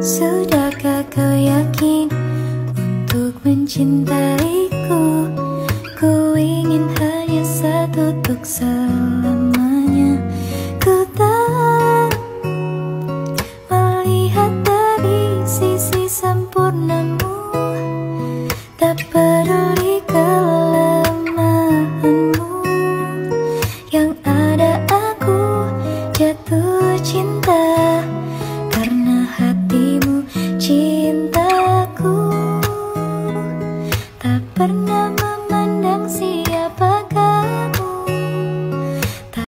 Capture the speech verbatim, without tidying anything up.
Sudahkah kau yakin untuk mencintaiku? Ku ingin hanya satu untuk selalu.